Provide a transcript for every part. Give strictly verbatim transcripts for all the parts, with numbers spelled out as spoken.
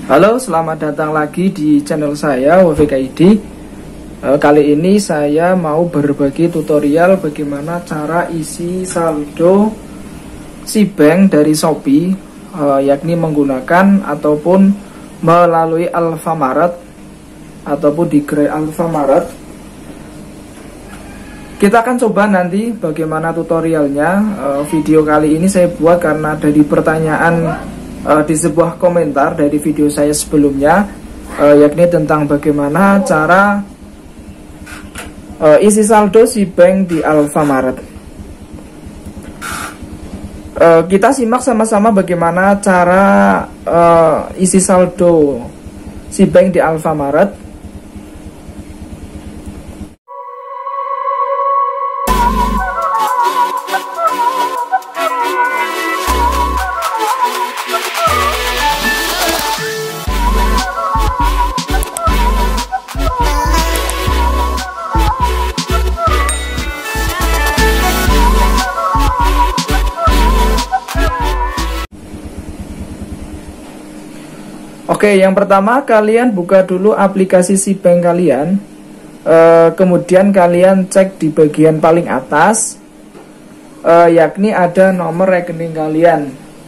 Halo, selamat datang lagi di channel saya W V K I D. e, Kali ini saya mau berbagi tutorial bagaimana cara isi saldo Sibank dari Shopee, e, yakni menggunakan ataupun melalui Alfamart ataupun di gerai Alfamart. Kita akan coba nanti bagaimana tutorialnya. e, Video kali ini saya buat karena dari pertanyaan Uh, di sebuah komentar dari video saya sebelumnya, uh, yakni tentang bagaimana cara uh, isi saldo Sibank di Alfamart. Uh, kita simak sama-sama bagaimana cara uh, isi saldo Sibank di Alfamart. Oke, yang pertama kalian buka dulu aplikasi Sibank kalian, e, kemudian kalian cek di bagian paling atas, e, yakni ada nomor rekening kalian.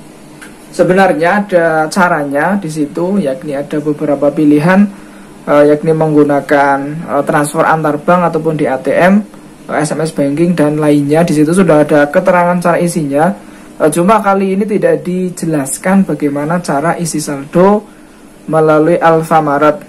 Sebenarnya ada caranya di situ, yakni ada beberapa pilihan, e, yakni menggunakan e, transfer antar bank ataupun di A T M, e, S M S banking dan lainnya. Di situ sudah ada keterangan cara isinya. E, cuma kali ini tidak dijelaskan bagaimana cara isi saldo melalui Alfamart.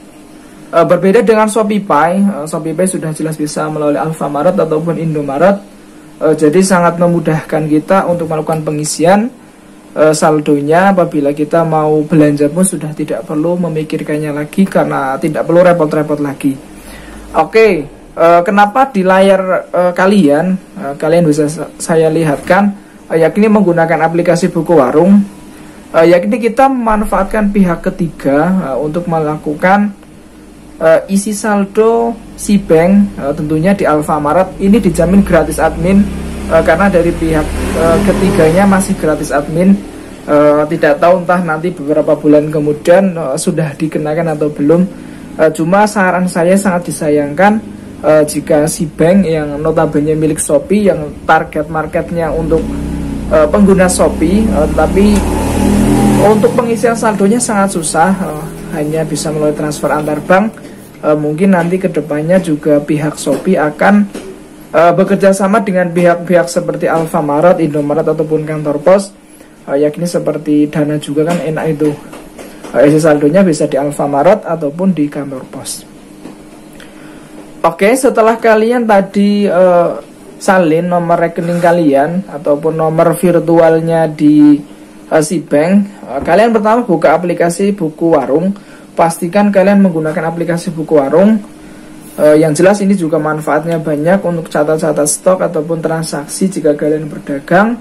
E, berbeda dengan Shopee, e, Shopee sudah jelas bisa melalui Alfamart ataupun Indomaret. E, jadi sangat memudahkan kita untuk melakukan pengisian e, saldonya. Apabila kita mau belanja pun sudah tidak perlu memikirkannya lagi karena tidak perlu repot-repot lagi. Oke, e, kenapa di layar e, kalian e, kalian bisa saya lihatkan, e, yakni menggunakan aplikasi buku warung. Uh, yakni kita memanfaatkan pihak ketiga uh, untuk melakukan uh, isi saldo Sibank, uh, tentunya di Alfamart. Ini dijamin gratis admin, uh, karena dari pihak uh, ketiganya masih gratis admin. uh, Tidak tahu entah nanti beberapa bulan kemudian uh, sudah dikenakan atau belum. uh, Cuma saran saya sangat disayangkan uh, jika Sibank yang notabene milik Shopee, yang target marketnya untuk uh, pengguna Shopee, uh, tapi untuk pengisian saldonya sangat susah, uh, hanya bisa melalui transfer antar bank. Uh, mungkin nanti kedepannya juga pihak Shopee akan uh, bekerja sama dengan pihak-pihak seperti Alfamart, Indomaret ataupun kantor pos, uh, yakni seperti Dana juga kan enak itu. Uh, isi saldonya bisa di Alfamart ataupun di kantor pos. Oke, setelah kalian tadi uh, salin nomor rekening kalian ataupun nomor virtualnya di Sibank, kalian pertama buka aplikasi buku warung. Pastikan kalian menggunakan aplikasi buku warung. e, Yang jelas ini juga manfaatnya banyak untuk catat-catat stok ataupun transaksi jika kalian berdagang.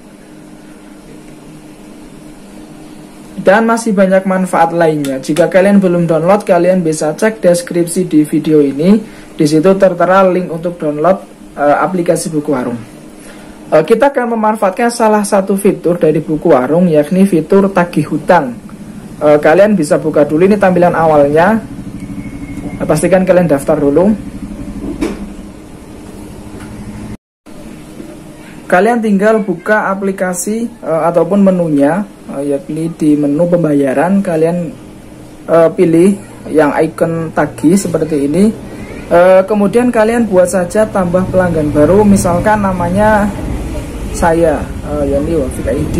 Dan masih banyak manfaat lainnya. Jika kalian belum download, kalian bisa cek deskripsi di video ini. Di situ tertera link untuk download e, aplikasi buku warung. Kita akan memanfaatkan salah satu fitur dari buku warung, yakni fitur tagih hutang. Kalian bisa buka dulu, ini tampilan awalnya. Pastikan kalian daftar dulu. Kalian tinggal buka aplikasi ataupun menunya, yakni di menu pembayaran kalian pilih yang icon tagih seperti ini. Kemudian kalian buat saja tambah pelanggan baru, misalkan namanya saya, uh, yakni W V K I D.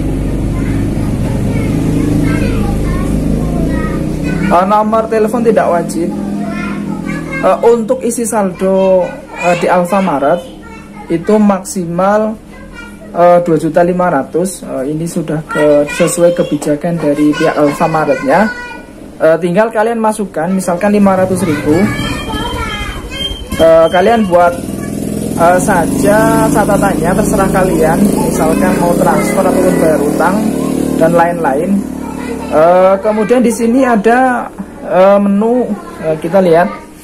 Uh, nomor telepon tidak wajib. Uh, untuk isi saldo uh, di Alfamart itu maksimal uh, dua juta lima ratus ribu. Uh, ini sudah ke, sesuai kebijakan dari pihak Alfamartnya. Uh, tinggal kalian masukkan, misalkan lima ratus ribu. Uh, kalian buat Uh, saja catatannya, terserah kalian, misalkan mau transfer ataupun bayar utang dan lain-lain. Uh, kemudian di sini ada uh, menu, uh, kita lihat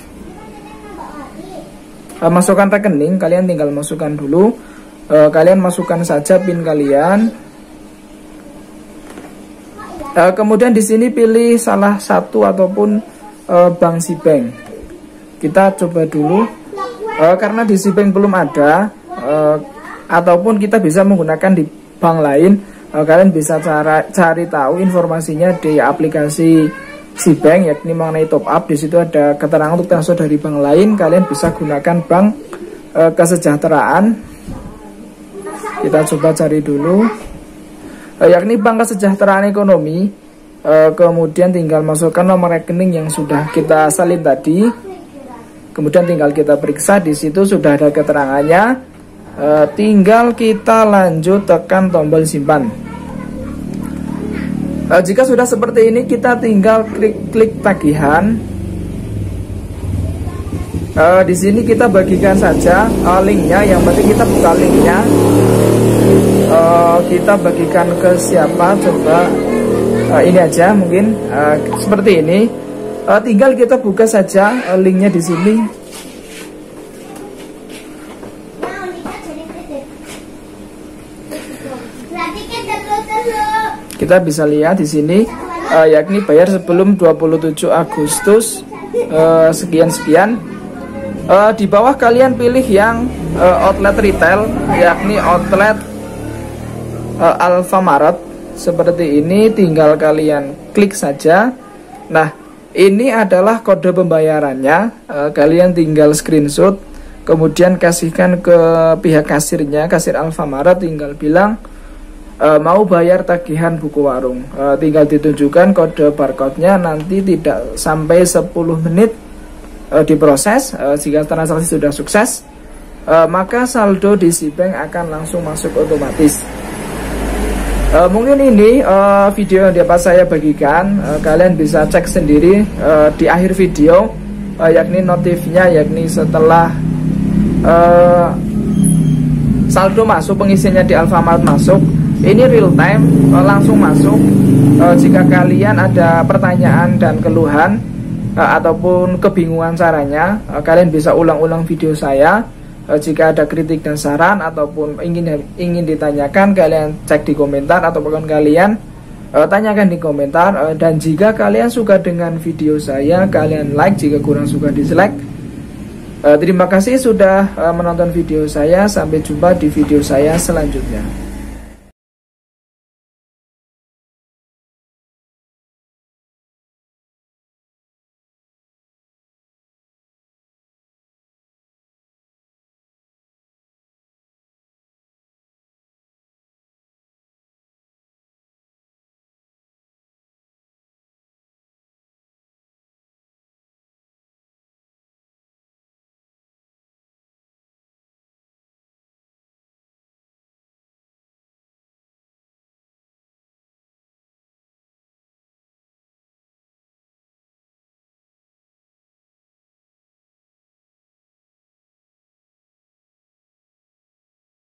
uh, masukkan rekening. Kalian tinggal masukkan dulu, uh, kalian masukkan saja PIN kalian. Uh, kemudian di sini pilih salah satu ataupun uh, bank SeaBank. Kita coba dulu, uh, karena di SeaBank belum ada, uh, ataupun kita bisa menggunakan di bank lain. Uh, kalian bisa cara, cari tahu informasinya di aplikasi SeaBank, yakni mengenai top up. Di situ ada keterangan untuk transfer dari bank lain. Kalian bisa gunakan bank uh, kesejahteraan. Kita coba cari dulu. Yakni Bank Kesejahteraan Ekonomi. e, Kemudian tinggal masukkan nomor rekening yang sudah kita salin tadi. Kemudian tinggal kita periksa. Di situ sudah ada keterangannya. e, Tinggal kita lanjut tekan tombol simpan. e, Jika sudah seperti ini, kita tinggal klik-klik tagihan. e, Di sini kita bagikan saja e, linknya. Yang penting kita buka linknya. Uh, kita bagikan ke siapa, coba uh, ini aja mungkin uh, seperti ini. Uh, tinggal kita buka saja uh, linknya di sini. Kita bisa lihat di sini, uh, yakni bayar sebelum dua puluh tujuh Agustus uh, sekian sekian. Uh, di bawah kalian pilih yang uh, outlet retail, yakni outlet Uh, Alfamart seperti ini. Tinggal kalian klik saja. Nah, ini adalah kode pembayarannya. uh, Kalian tinggal screenshot, kemudian kasihkan ke pihak kasirnya, kasir Alfamart. Tinggal bilang uh, mau bayar tagihan buku warung. uh, Tinggal ditunjukkan kode barcode-nya. Nanti tidak sampai sepuluh menit uh, diproses. uh, Jika transaksi sudah sukses, uh, maka saldo di SeaBank akan langsung masuk otomatis. Uh, mungkin ini uh, video yang dapat saya bagikan. uh, Kalian bisa cek sendiri uh, di akhir video, uh, yakni notifnya, yakni setelah uh, saldo masuk, pengisiannya di Alfamart masuk. Ini real time, uh, langsung masuk. uh, Jika kalian ada pertanyaan dan keluhan, uh, ataupun kebingungan caranya, uh, kalian bisa ulang-ulang video saya. Jika ada kritik dan saran ataupun ingin ingin ditanyakan, kalian cek di komentar ataupun kalian uh, tanyakan di komentar. uh, Dan jika kalian suka dengan video saya, kalian like. Jika kurang suka, dislike. uh, Terima kasih sudah uh, menonton video saya. Sampai jumpa di video saya selanjutnya.